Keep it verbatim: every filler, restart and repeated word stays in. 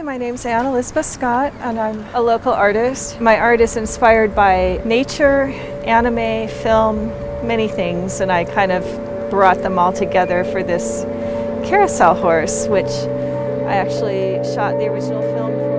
Hi, my name's Anne Elizabeth Scott, and I'm a local artist. My art is inspired by nature, anime, film, many things, and I kind of brought them all together for this Carrousel Horse, which I actually shot the original film